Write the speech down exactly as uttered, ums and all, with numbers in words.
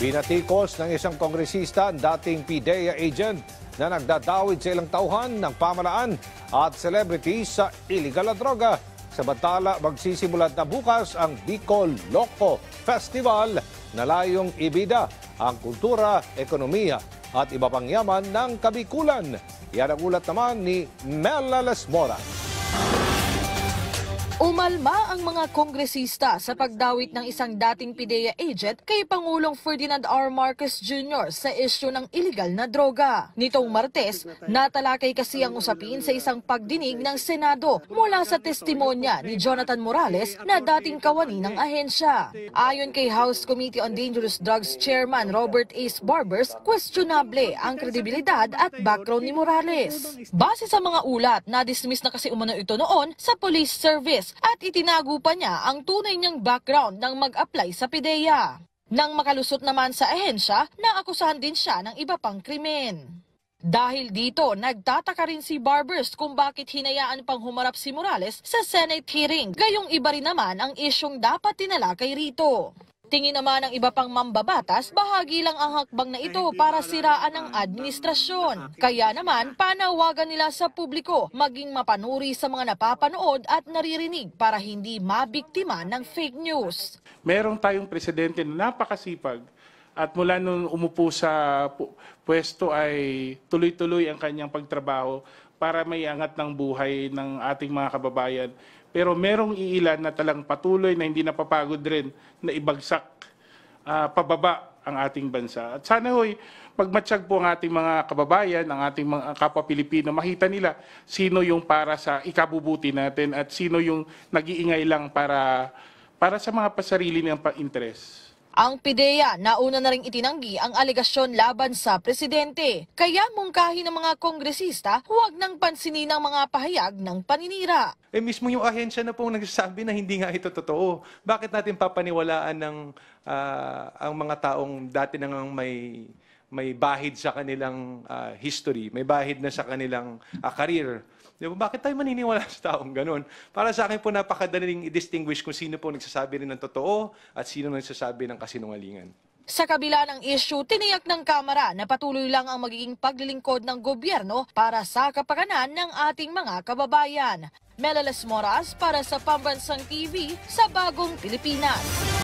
Binatikos ng isang kongresista ang dating P D E A agent na nagdadawid sa ilang tauhan ng pamalaan at celebrities sa illegal na droga. Samantala, magsisimula na bukas ang Bicol Loco Festival na layong ibida ang kultura, ekonomiya at iba pang yaman ng Kabikulan. Yan ang ulat naman ni Mela Lesmora. Umalma ang mga kongresista sa pagdawit ng isang dating P D E A agent kay Pangulong Ferdinand R. Marcos Junior sa isyu ng iligal na droga. Nitong Martes, natalakay kasi ang usapin sa isang pagdinig ng Senado mula sa testimonya ni Jonathan Morales na dating kawani ng ahensya. Ayon kay House Committee on Dangerous Drugs Chairman Robert Ace Barbers, questionable ang kredibilidad at background ni Morales. Base sa mga ulat, na-dismiss na kasi umano ito noon sa police service at itinago pa niya ang tunay niyang background nang mag-apply sa P D E A. Nang makalusot naman sa ahensya, naakusahan din siya ng iba pang krimen. Dahil dito, nagtataka rin si Barbers kung bakit hinayaan pang humarap si Morales sa Senate hearing, gayong iba rin naman ang isyong dapat tinalakay rito. Tingin naman ng iba pang mambabatas, bahagi lang ang hakbang na ito para siraan ang administrasyon. Kaya naman, panawagan nila sa publiko maging mapanuri sa mga napapanood at naririnig para hindi mabiktima ng fake news. Meron tayong presidente na napakasipag at mula nung umupo sa pwesto ay tuloy-tuloy ang kanyang pagtrabaho para may angat ng buhay ng ating mga kababayan. Pero merong iilan na talang patuloy na hindi napapagod rin na ibagsak uh, pababa ang ating bansa. At sana hoy, pagmatsyag po ang ating mga kababayan, ang ating mga kapwa Pilipino, makita nila sino yung para sa ikabubuti natin at sino yung nag-iingay lang para, para sa mga pasarili ng interes. Ang P D E A nauna na ring itinanggi ang alegasyon laban sa presidente. Kaya mungkahi ng mga kongresista, huwag nang pansinin ang mga pahayag ng paninira. Eh mismo yung ahensya na pong nagsasabi na hindi nga ito totoo. Bakit natin papaniwalaan ng uh, ang mga taong dati nang may may bahid sa kanilang uh, history, may bahid na sa kanilang uh, career? Diba? Bakit tayo maniniwala sa taong ganun? Para sa akin po napakadaling i-distinguish kung sino po nagsasabi rin ng totoo at sino nagsasabi ng kasinungalingan. Sa kabila ng issue, tiniyak ng Kamara na patuloy lang ang magiging paglilingkod ng gobyerno para sa kapakanan ng ating mga kababayan. Mela Lesmora para sa Pambansang T V sa Bagong Pilipinas.